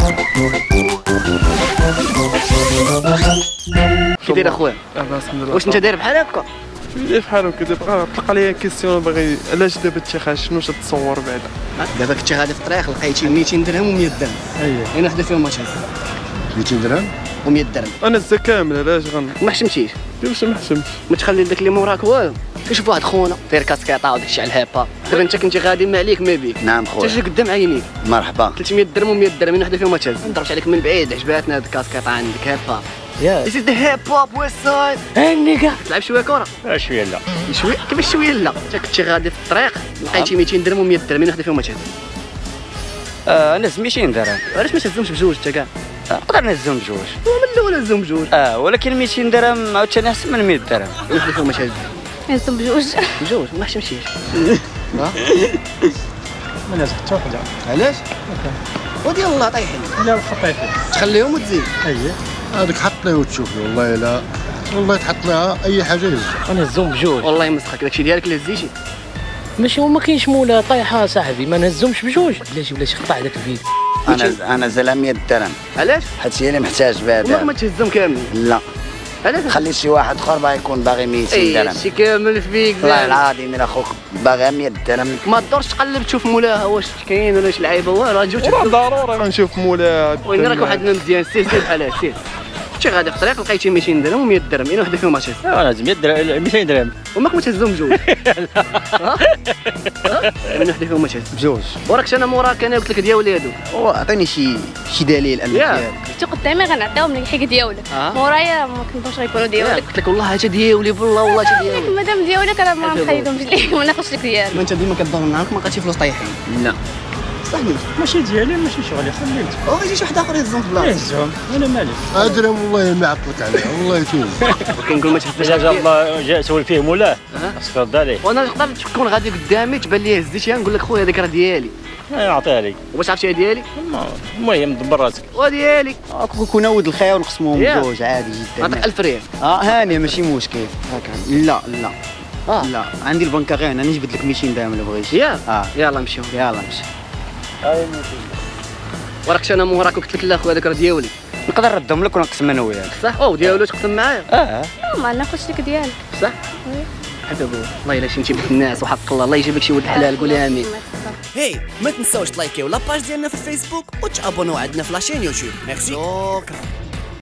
كي داير اخويا؟ لاباس الحمد لله. واش انت داير بحال هكا؟ بحال هكا دابا طلق عليا كيسيون باغي علاش دابا الاتخاذ شنو تتصور بعدا؟ دابا كنت غادي في الطريق لقيتي 200 درهم و100 درهم. اييه اين وحده فيهم ماتش 200 درهم و100 درهم. انا الزا كامل علاش ما حشمتيش؟ كيفاش ما حشمتش؟ ما تخلي داك اللي موراك والو. كنشوف واحد خونا داير كاسكيطا وداك الشيء على الهيبا. دابا انت كنتي غادي ما عليك ما بيك. نعم انت خويا جا قدام عينيك. مرحبا 300 درهم و100 درهم اين وحده فيهم ماتش. ضربت عليك من بعيد عجباتنا هاد الكاسكيطا عندك هيبا. يا This is the hip hop west side. هنيكا تلعب شويه كره؟ شويه لا شويه كيفاش شويه لا؟ انت كنتي غادي في الطريق لقيتي 200 درهم و100 درهم اين وحده فيهم ماتش. انا 200 درهم علاش ما تهزمش بجوج انت كاع؟ نقدر نهزهم بجوج من الاول هزهم بجوج. ولكن 200 درهم عاوتاني احسن من 100 درهم اين وحده فيهم ماتش. نهزم بجوج. بجوج ما حشمتيش. ما نازل حتى وحده. علاش؟ ودي الله طايحين. لا واخا طايحين. تخليهم وتزيد. اييه هذيك حط ليه وتشوفي والله لا والله تحط لها اي حاجه يهز غنهزهم بجوج والله مسخك داكشي ديالك اللي هزيتي. ماشي هو ما كاينش مولا طايحه صاحبي ما نهزهمش بجوج بلاش قطع داك الفيديو انا زال 100 درهم علاش؟ حيت هي اللي محتاج بها والله ما دابا تهزهم كاملين. لا علاش؟ خلي شي واحد اخر باغي يكون باغي 200 درهم شي كامل فيك. والله العظيم الا اخوك باغي 100 درهم ما تدورش تقلب تشوف مولاها واش كاين ولا شي لعيبه والو غتجيو والله ضروري غنشوف مولا. وين راك واحد مزيان سير بحال هكا سير. كنتي غادي في الطريق لقيتي 200 درهم و100 درهم اين وحده فيهم ماتش. انا 100 درهم 200 درهم وماك ما تهزهم بجوج. ها اين وحده فيهم ماتش بجوج وراكش انا موراك انا قلت لك دياولي هادوك. عطيني شي دليل انك ياك. كنتي قدامي غنعطيهم لك حيت ديالك. مورايا ما كنبغيش غيكونوا ديالك. قلت لك والله هاتا دياولي بالله والله هاتا دياولي. مادام ديالك انا ما نخليهمش ليك ما ناخذش لك ديالك. ما انت ديما كتدور معاك ما لقيتي فلوس طايحين. لا صحيح ماشي ديالي ماشي شغلي خليته. ويجي شي واحد اخر يهزهم في بلاصتك. يهزهم انا مالي. درهم والله ما عطلك عليه والله يتوب كنقول ما تهزش. جا الله جا سول فيه مولاه خاصك ترد عليه. وانا نقدر تكون غادي قدامي تبان لي هزيتيها نقول لك خويا هذيك راه ديالي. نعطيها لك. وباش عرفتي ديالي؟ المهم دبر راسك. وديالي كون ود الخير ونقسموهم ياك. بجوج عادي جدا نعطيك 1000 ريال. هاني ماشي مشكل لا لا لا عندي البنكه غير انا نجبد لك 200 درهم الا بغيتي ياك يلا نمشيو. يلا مشي وراكش انا موراك وقلت لك لا خويا هذاك راه ديالي. نقدر نردهم لك ونقسم انا وياك صح ديالو تقسم معايا. ما ناخذش لك ديالك. صح هذا هو. والله الا شي بنت الناس وحق الله الله يجيب لك شي ولد الحلال قولي امين. هي ما تنساوش تلايكيو لاباج ديالنا في الفيسبوك وتابوناو عندنا في لاشين يوتيوب. ميرسي. شكرا.